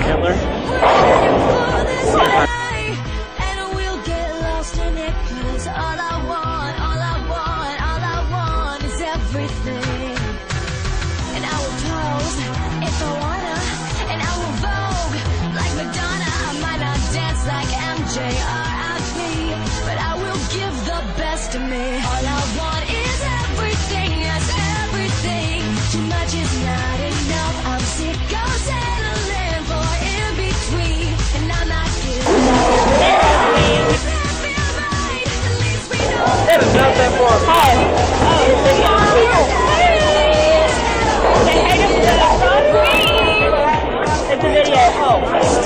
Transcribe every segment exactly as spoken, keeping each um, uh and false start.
Hitler? And we'll get lost in it, 'cause all I want, all I want, all I want is everything. And I will pose if I wanna, and I will vogue like Madonna. I might not dance like M J R I P, but I will give the best of me. All I want is everything, yes, everything. Too much is not enough. I'm sick of settling for in between, and I'm not giving up. That is not that far. Hi. It's a video. Oh.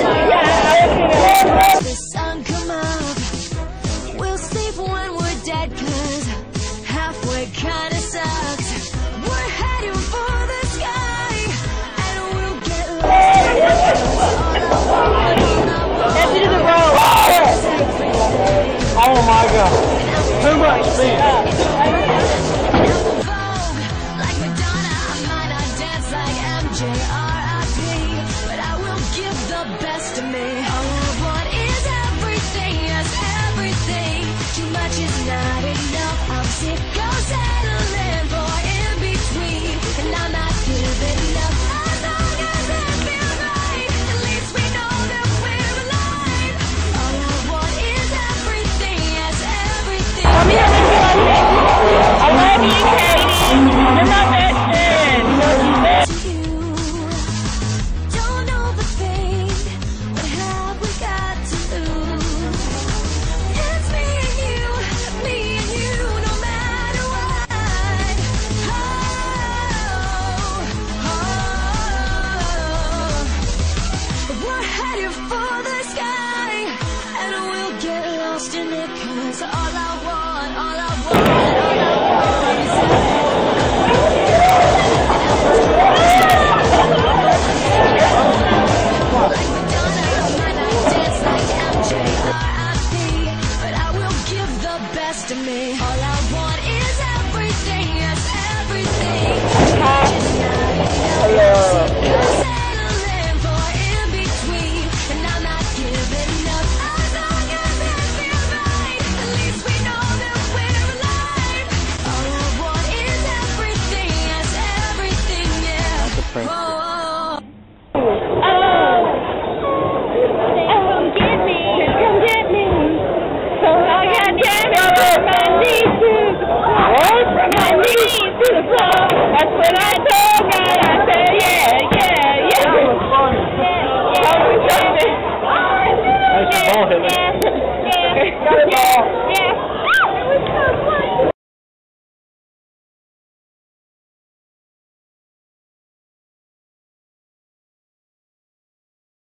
The sun come up. We'll sleep when we're dead, 'cause halfway kinda sucks. We're heading for the sky, and we'll get lost. Let's do the road. Oh my God. Too much speed. Like Madonna, I might not dance like M J R I P, but I will give the best of me. All I want is everything, yes, everything. Too much is not enough. I'm sick of settling for in between, and I'm not giving up. As long as it feels right, at least we know that we're alive. All I want is everything, yes, everything. Come here, Miss London. I love you, Katie. You're my best friend. Don't overthink. What have we got to lose? It's me and you, me and you, no matter what. Oh, oh. We're headed for the sky, and we'll get lost in it, 'cause all I want, all I want, all I want is like Madonna, I might not dance like M J R I P, but I will give the best of me. All I want is everything, yes, everything. Just not enough. Settling for in between, and I'm not giving up. As long as it feels right, at least we know that we're alive. All I want is everything, yes, everything, yeah. Oh, oh, oh. Come get me, come get me. So I got down on my knees to the floor. My knees to the floor. That's what I told